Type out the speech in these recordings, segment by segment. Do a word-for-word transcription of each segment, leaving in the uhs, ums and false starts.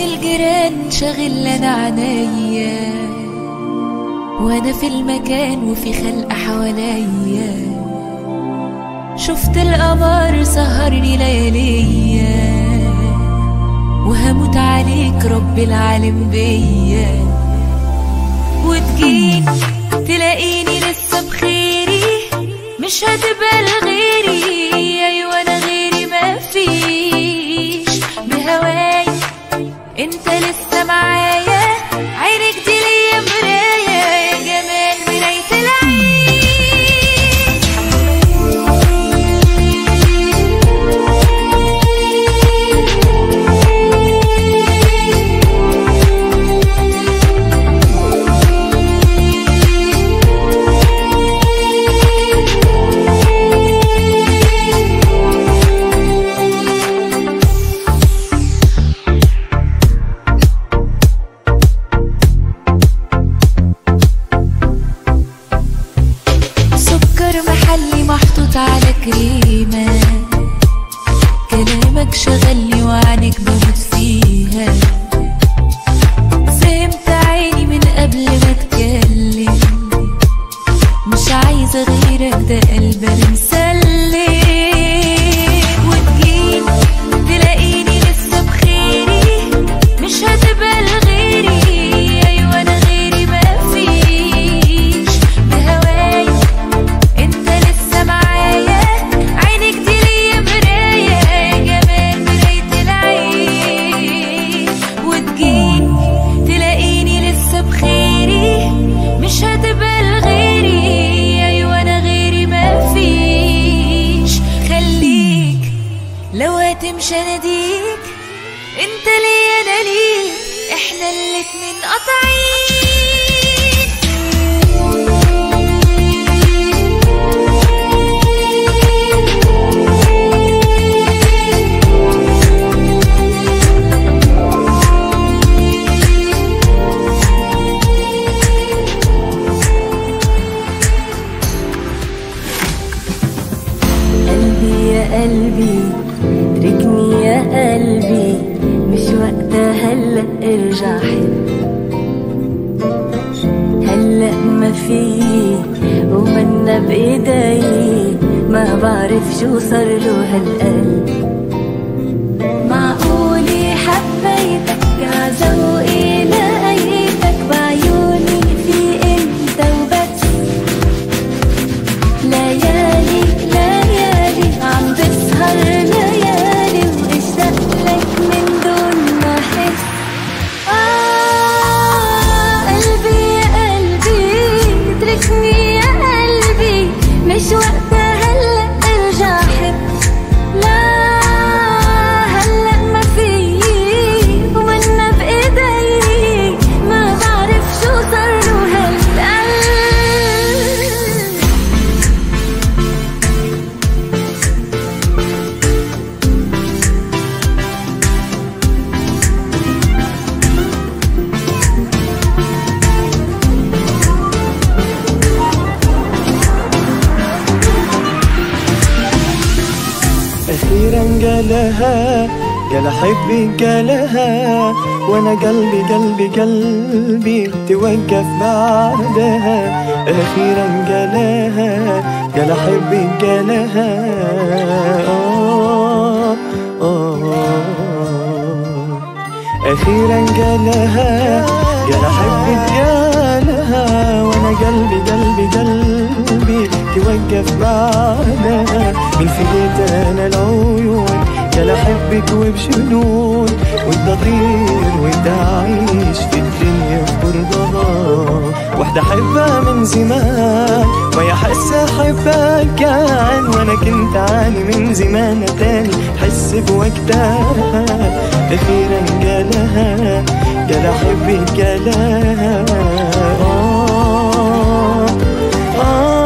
الجيران شاغل انا عنيا، وانا في المكان وفي خلق حواليا. شفت القمر سهرني لياليا، وهموت عليك رب العالم بيا. وتجيني تلاقيني لسه بخيري، مش هتبقى لغيري. ايوه انا غيري مفيش، بهواي انت لسه معايا. عينك دي ليا مراية، يا جمال مراية العين. محلي محطوط على كريمة، كلامك شغلني وعنك بموت فيها. فهمت عيني من قبل ما اتكلم، مش عايزة غيرك ده قلبي انا مسلم. وتجيني تلاقيني لسه بخيري، مش هتبقى لغيري. ايوه انا غيري مفيش، بهواي انت لسه معايا. عينك دي ليا مراية، يا جمال مراية العين. وتجيني تلاقيني لسه بخيري، مش هتبقى لغيري. ايوه انا غيري مفيش. خليك لو هتمشي اناديك، انت ليا انا ليك، احنا الاتنين قاطعين. قلبي اتركني يا قلبي، مش وقتها هلا ارجع حب. هلا ما في ومنا بايدي، ما بعرف شو صارله هالقلب. معقولي حبيتك عذوقي لقيتك، بعيوني في انت وبس. ليالي ليالي عم بسهر ليالي، واشتاق لك من دون ما احس. آه قلبي يا قلبي اتركني يا قلبي، مش وقتها هلا ارجع حب. لا هلا ما في ومنا بايدي، ما بعرف شو صارله هالقلب. أخيرا قالها قال أحبك قالها، وأنا قلبي قلبي قلبي توقف بعدها. أخيرا قالها قال أحبك قالها. آه آه أخيرا قالها قال أحبك قالها، وأنا قلبي قلبي قلبي توقف بعدها. من فيت أنا العيون قال أحبك وبجنون، وانت طير وانت عايش في الدنيا بفرضها. وحدة أحبها من زمان ويا حاسة أحبها كان، وأنا كنت عاني من زمان تاني حس بوقتها. أخيرا قالها قال أحبك قالها. آه آه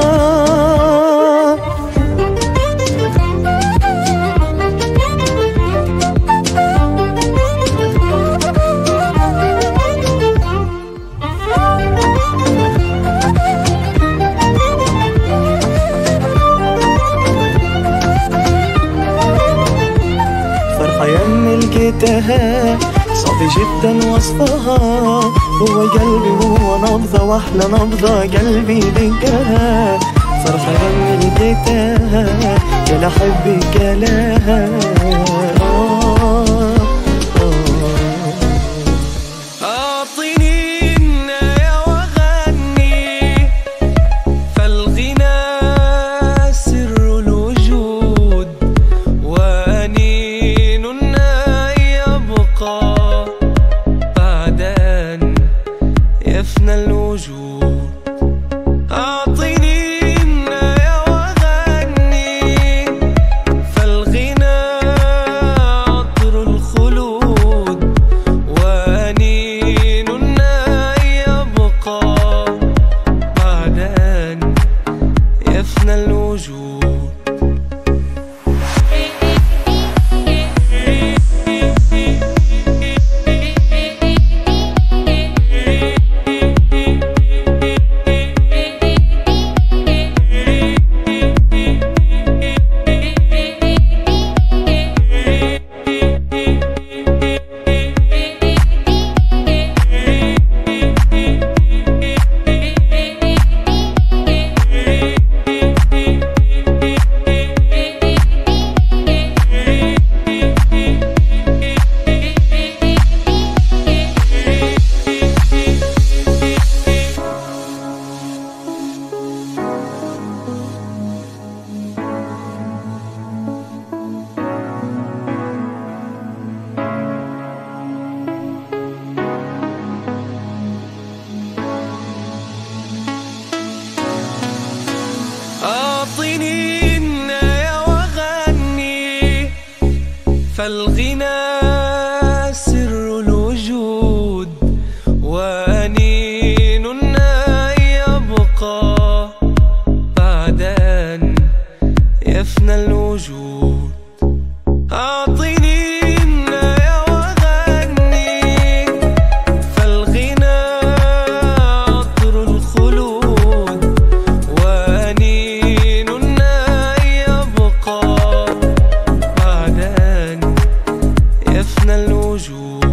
فرحة يم لقيتها صعب جدا وصفها. هو قلبي هو نبضة واحلى نبضة قلبي دقها. صرخ اغني لقيتها يا لحبك يا لها. فالغنى سر الوجود وأنيننا يبقى بعد أن يفنى الوجود. أعطيني النايا وغني فالغنى عطر الخلود وأنيننا يبقى بعد أن يفنى الوجود.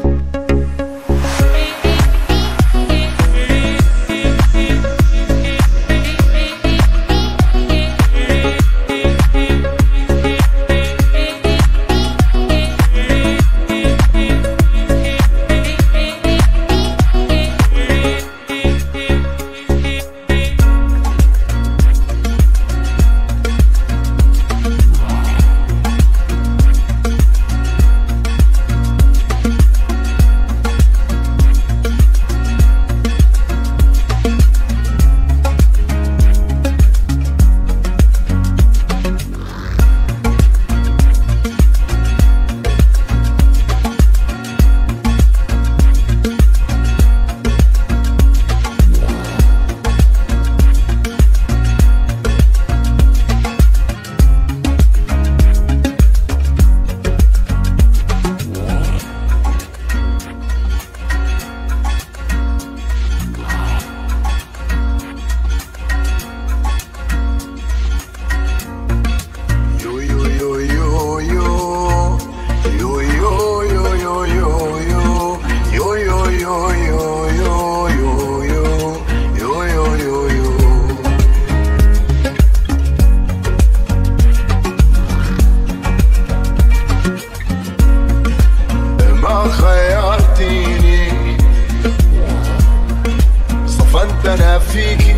أنا فيكي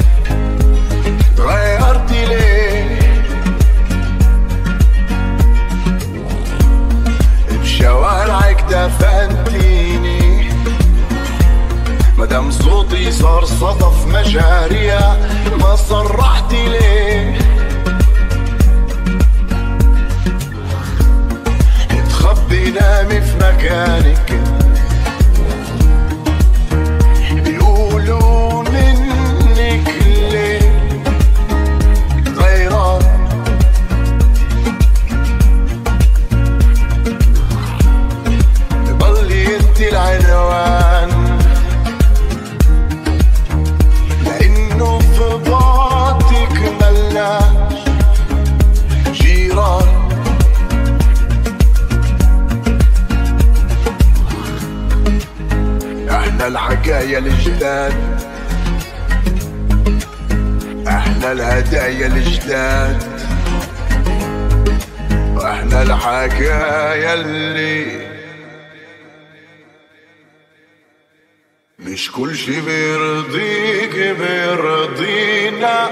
تغيرتي ليه بشوارعك دفنتيني مدام صوتي صار صدف مجاريها ما صرحتي ليه تخبي نامي في مكانك الهدايا الجداد، احنا الهدايا الجداد، واحنا الحكايا اللي مش كل شي بيرضيك بيرضينا.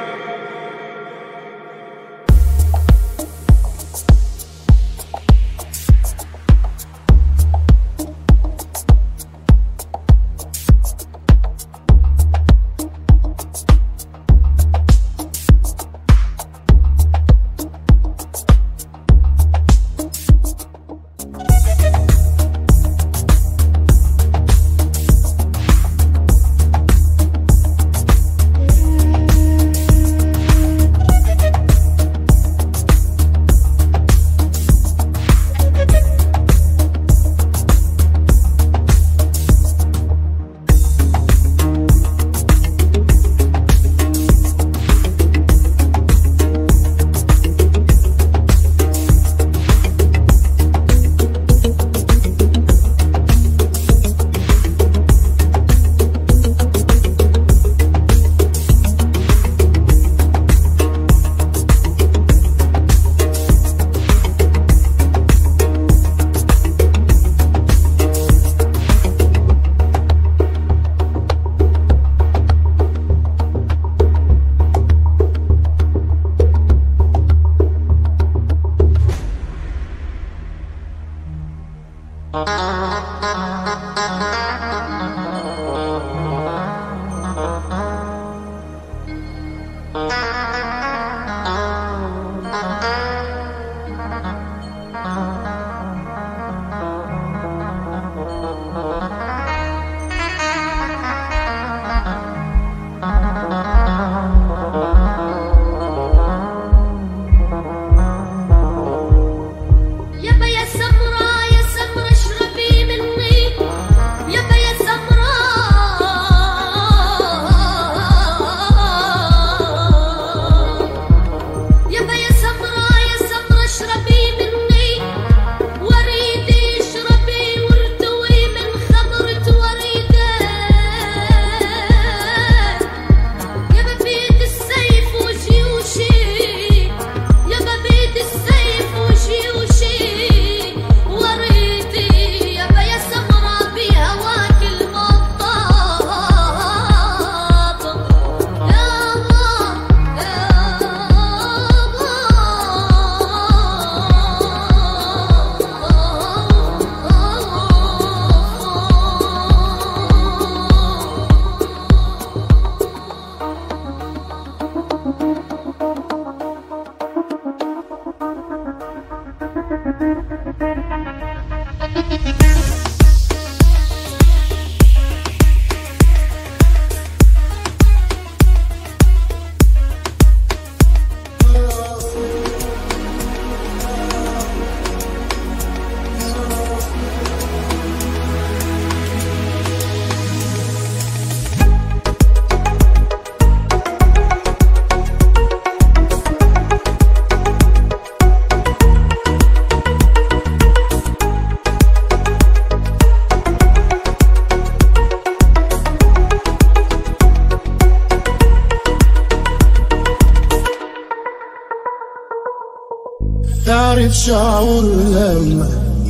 تعرف شعور لما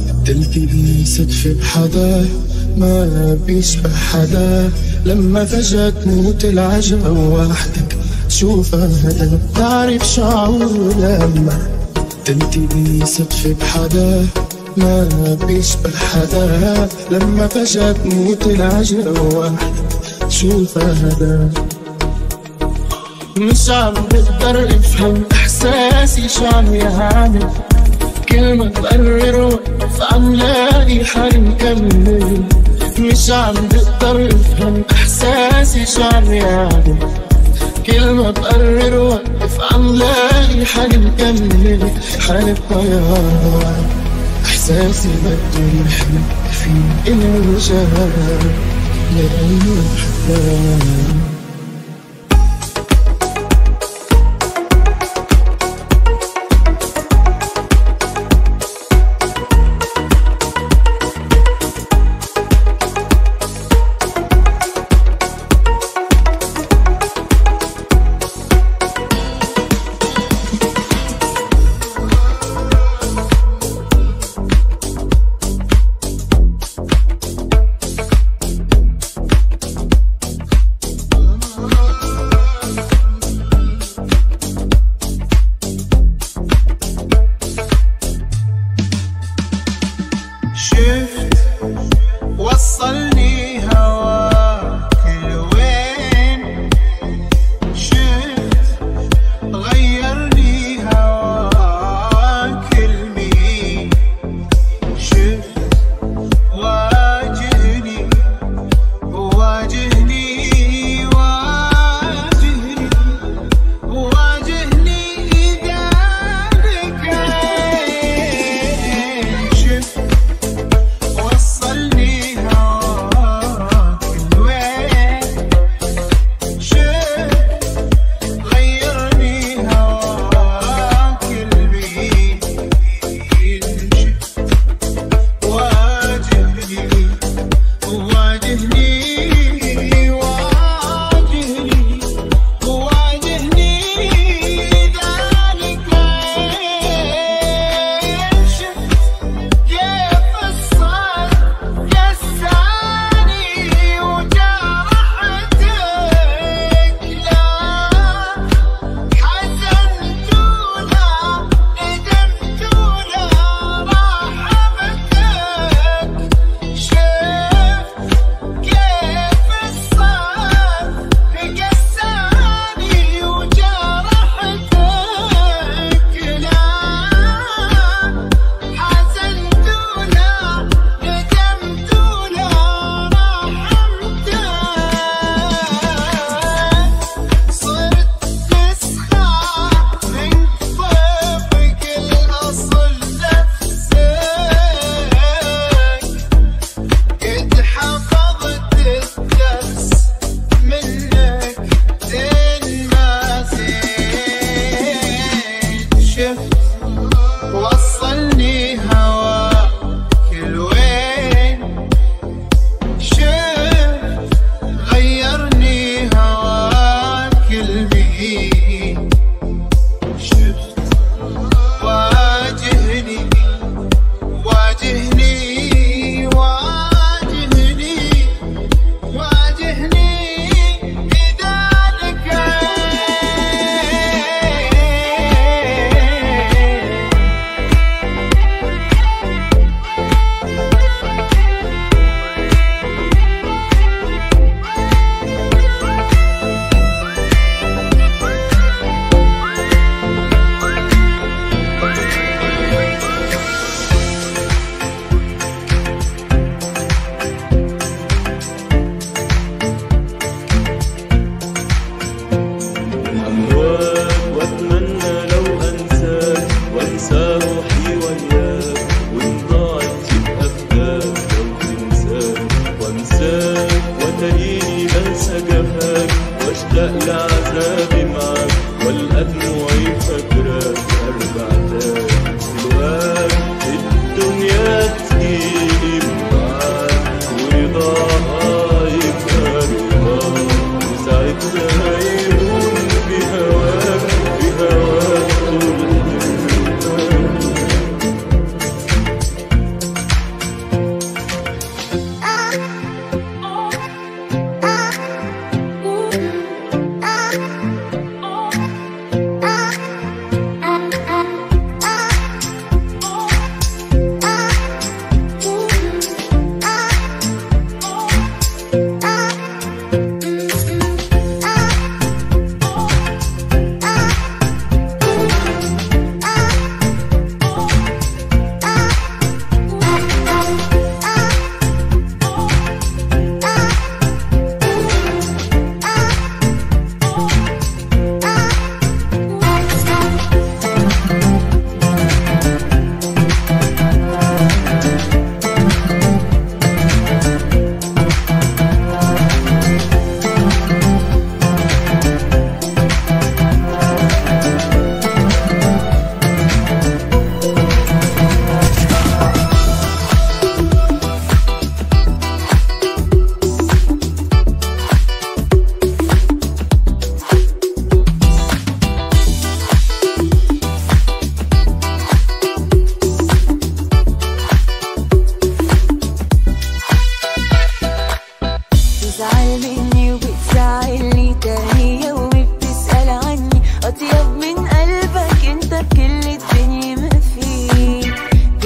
تلتقي صدفة بحدا ما بيشبه حدا، لما فجأة تموت العجبة وحدك تشوفها هدا. تعرف شعور لما تلتقي صدفة بحدا ما بيشبه حدا، لما فجأة تموت العجبة وحدك تشوفها هدا. مش عم بقدر افهم احساسي شو عم يعمل، كل ما بقرر وقف عم لاقي حالي مكمل. مش عم بقدر افهم احساسي شو عم يعمل، كل ما بقرر وقف عم لاقي حالي مكمل. حالي بطيار احساسي بده يحلى في الوجهات لأنه حبان.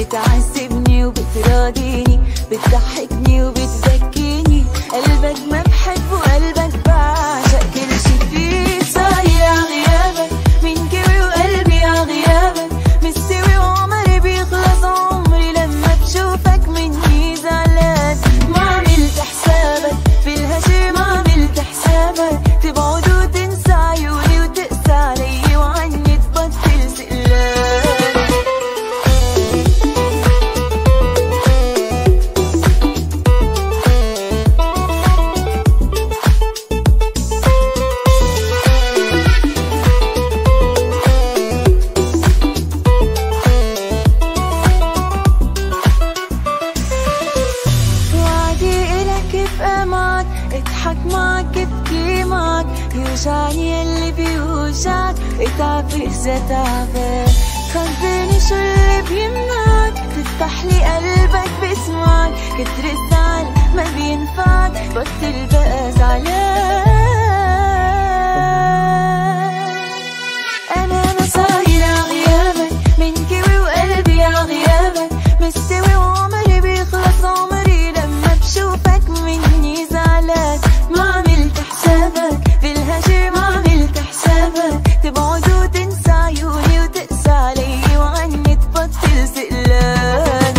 بتعذبني وبتراضيني، بتضحكني وبتزكيني. قلبك ما بحب وقلبك بعشق كل شي فيه. صاير عغيابك من كوي وقلبي عغيابك مستوي وعمري بيخلص عمري لما بشوفك مني زعلان. ما عملت حسابك في الهجر، ما عملت حسابك تبعد وتنسى عيوني وتقسى علي وعني تبطل سئلان. اضحك معك ابكي معك يوجعني اللي بيوجعك اتعب اذا تعبان. خبرني شو اللي بيمنعك تفتح لي قلبك بسمعك. كتر الزعل ما بينفعك بطل بقى زعلان. انا انا صاير عغيابك من كوي وقلبي عغيابك مستوي وعمري بيخلص عمري لما بشوفك مني زعلان. ما عملت حسابك بالهجر، ما عملت حسابك تبعد وتنسى عيوني وتقسى علي وعني تبطل سئلان.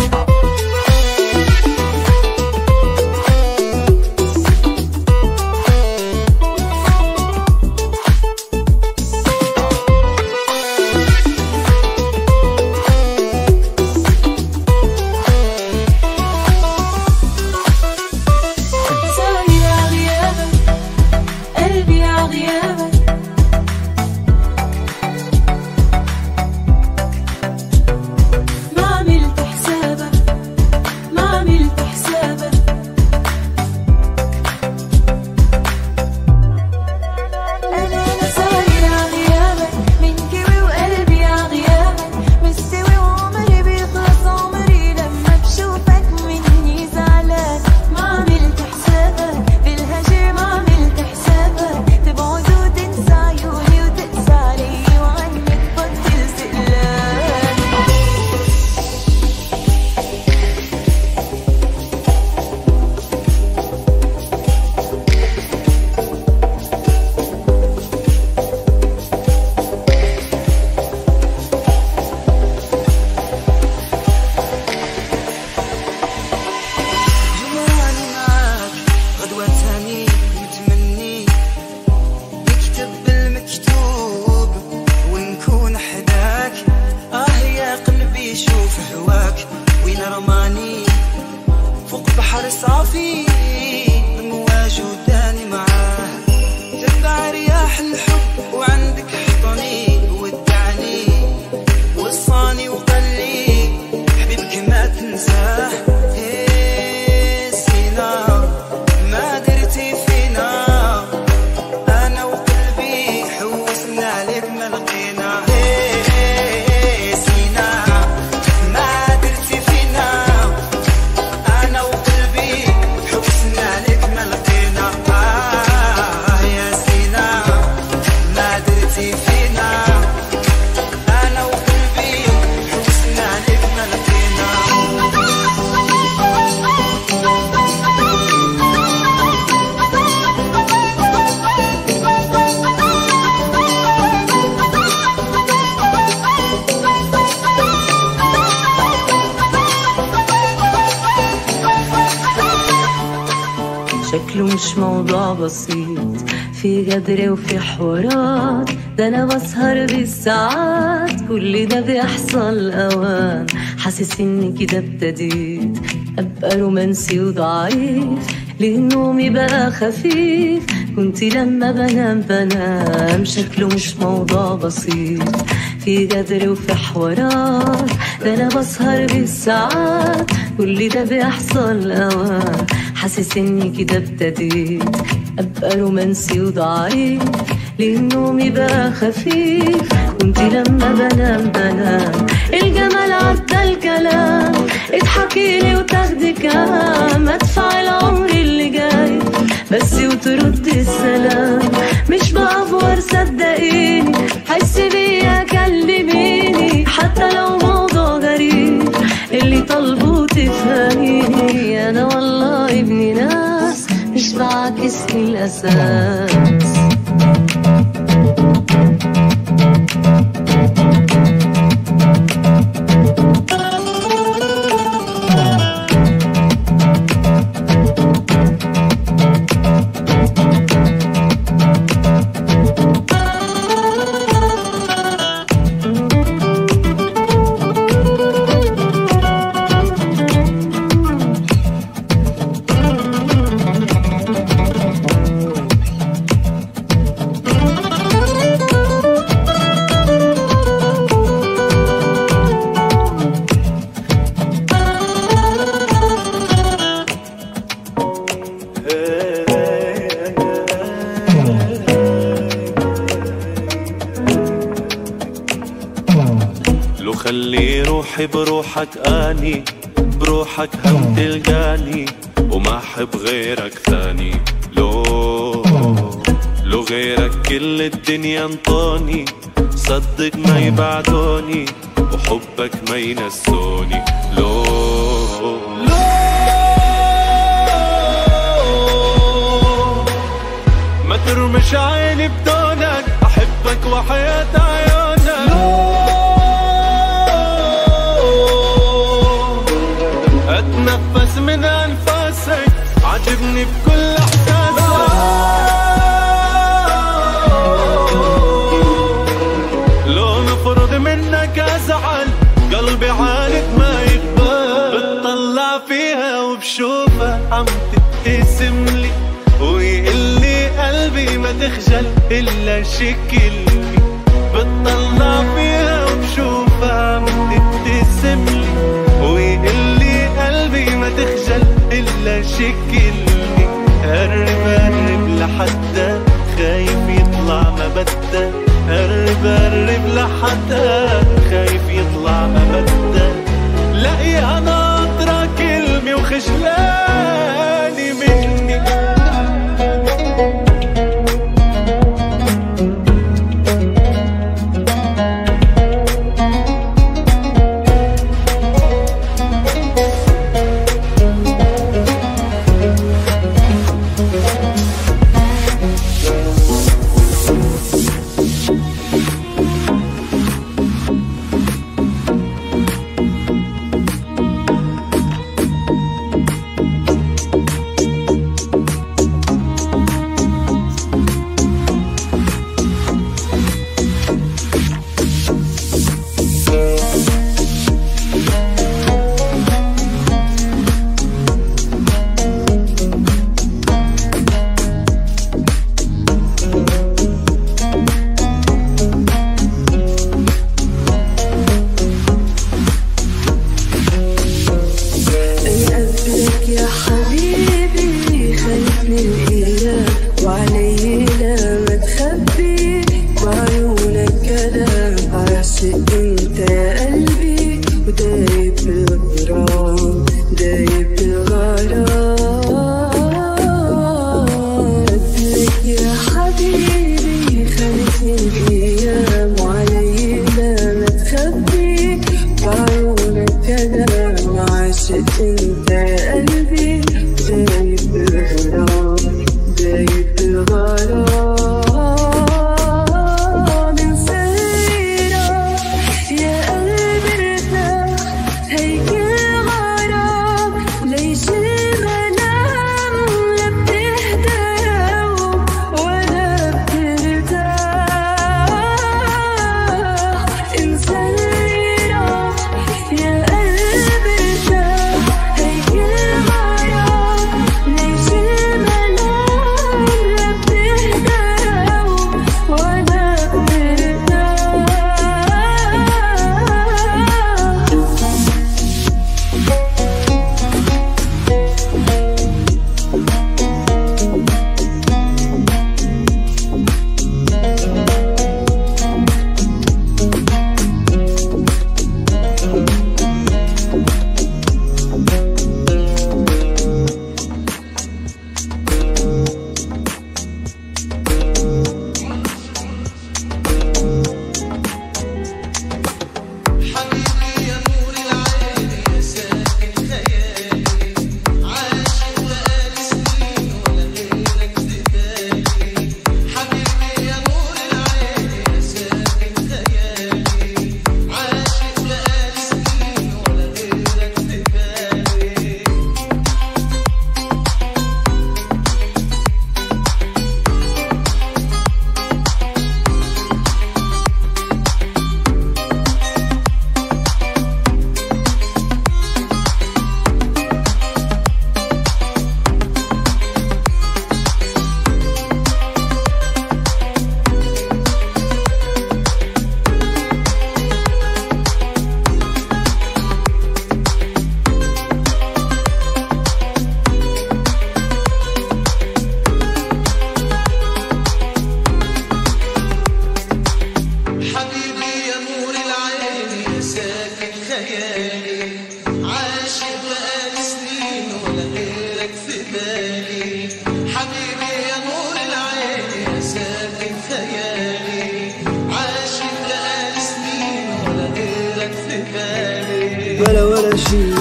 شكله مش موضوع بسيط، في غدر وفي حوارات، ده انا بسهر بالساعات، كل ده بيحصل اوان. حاسس اني كده ابتديت ابقى رومانسي وضعيف، ليه نومي بقى خفيف، كنت لما بنام بنام. شكله مش موضوع بسيط، في غدر وفي حوارات، ده انا بسهر بالساعات، كل ده بيحصل اوان. حاسس اني كده ابتديت ابقى رومانسي وضعيف، ليه نومي بقى خفيف، كنت لما بنام بنام. الجمال عدى الكلام، اضحكيلي وتاخدي كام، ادفع العمر اللي جاي بس وترد السلام. مش بأفور صدقيني، حسي بيا كلميني، حتى لو موضوع غريب الأساس. لو خلي روحي بروحك اني بروحك هم تلقاني وما احب غيرك ثاني. لو لو غيرك كل الدنيا انطوني صدق ما يبعدوني وحبك ما ينسوني. لو ما ترمش عيني بدونك احبك وحياة عيونك. اتنفس من انفاسك عجبني بكل احساسك. لو نفرض منك ازعل قلبي عانك ما يقبل. بتطلع فيها وبشوفها عم تبتسم لي ويقلي قلبي ما تخجل الا شكلي. بتطلع فيها وبشوفها عم تبتسم لي ويقلي قلبي ما تخجل الا شكلي. قرب قرب لحتى خايف يطلع ما بدك. قرب قرب لحتى خايف يطلع ما بدك. لاقيها ناطرة كلمة وخجلاني مني. يا قلبي ارتاح هيك ليالي عاشق بقالي سنين ولا غيرك في بالي حبيبي يا نور العين يا ساكن خيالي عاشق بقالي سنين ولا غيرك في بالي ولا ولا شي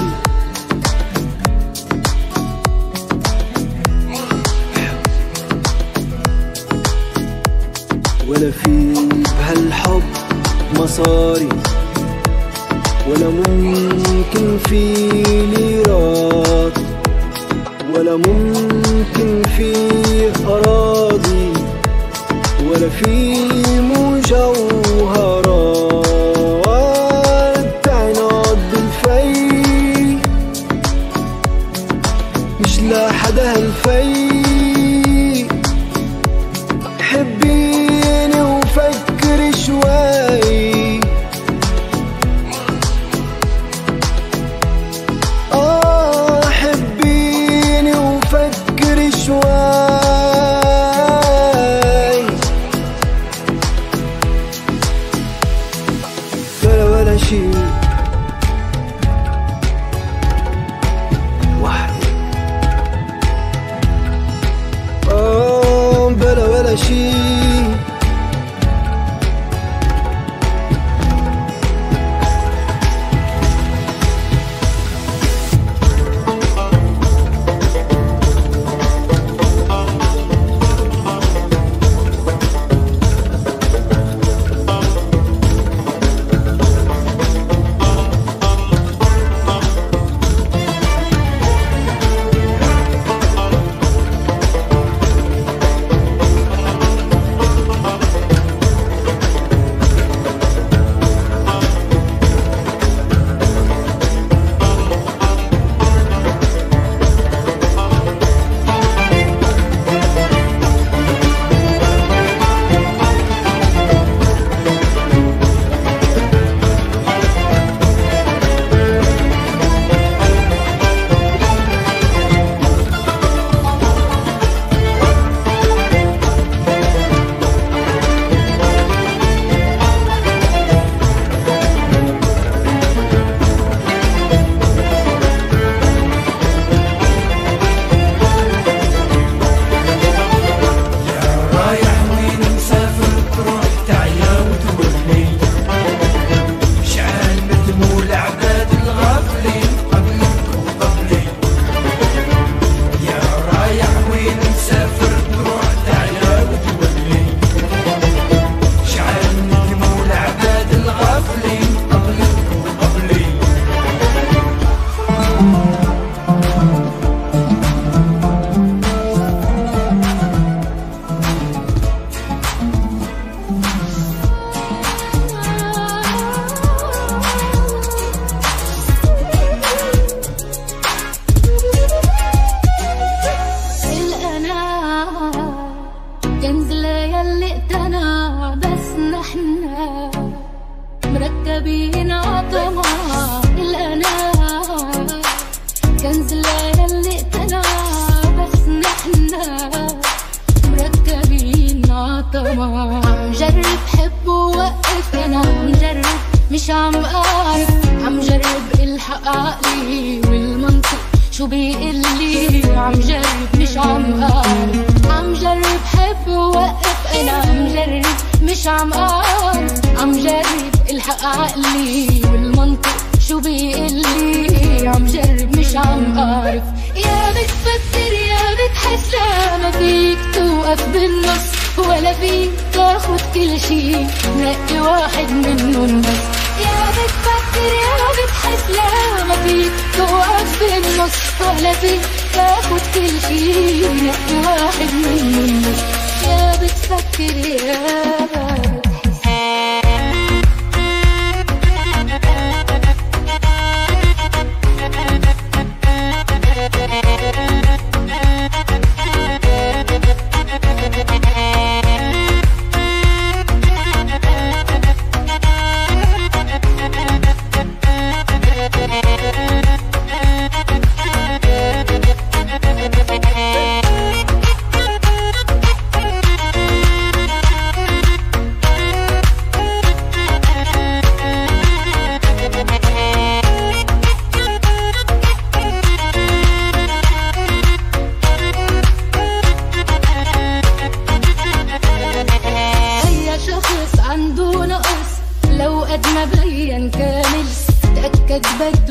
ولا في بهالحب مصاري ولا ممكن في ليرات ولا ممكن في أراضي ولا في مجوهرات عناد بالفي مش لحدا هالفي حبيني وفكر شوي آه حبيني وفكر شوي ولا ولا شي واحد آه بلا ولا شي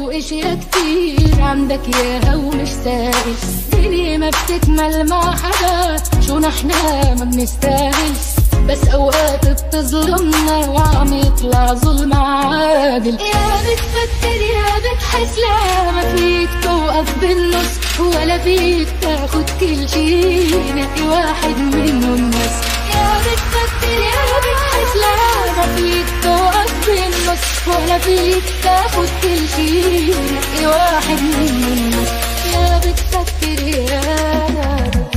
واشياء كتير عندك ياها ومش سائل. الدنيا ما بتكمل مع حدا، شو نحنا ما بنستاهلش، بس اوقات بتظلمنا وعم يطلع ظلم عادل. يا بتفكر يا بتحس، لا ما فيك توقف بالنص ولا فيك تاخد كل شي، نقي واحد منهم بس. يا بتفكر يا بتحس، لا ما فيك توقف بالنص ولا فيك تاخد كل شي، نقي واحد منهم بس. يا بتفكر يا بتحس.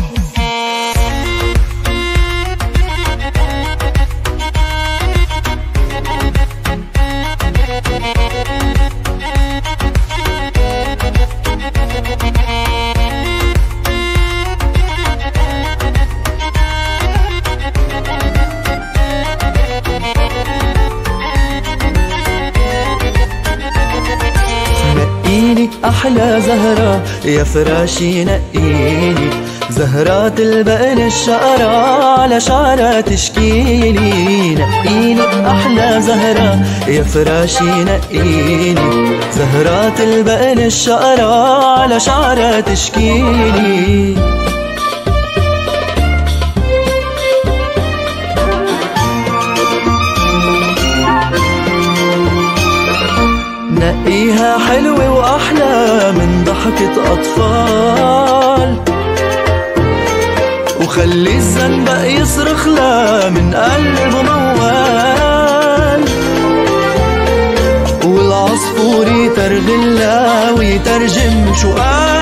نقيني أحلى زهرة يا فراشي، نقيني زهرات البقن الشقرة على شعرها تشكيلي. نقيني أحلى زهرة يا فراشي، نقيني زهرات البقن الشقرة على شعرها تشكيلي. نقيها حلوة وأحلى من ضحكة أطفال، وخلي الزنبق يصرخ لا من قلبه موال، والعصفور يترغلا ويترجم شو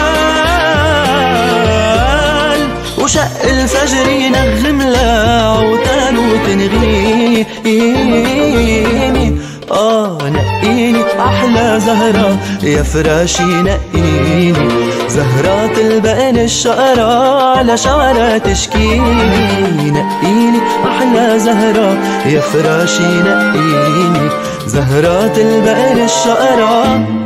قال، وشق الفجر ينغم لا عوتان وتنغيني. آه نقيني أحلى زهرة يا فراشي، نقيني زهرات البقن الشقرة على شعرها تشكيلي. نقيني أحلى زهرة يا فراشي، نقيني زهرات البقن الشقرة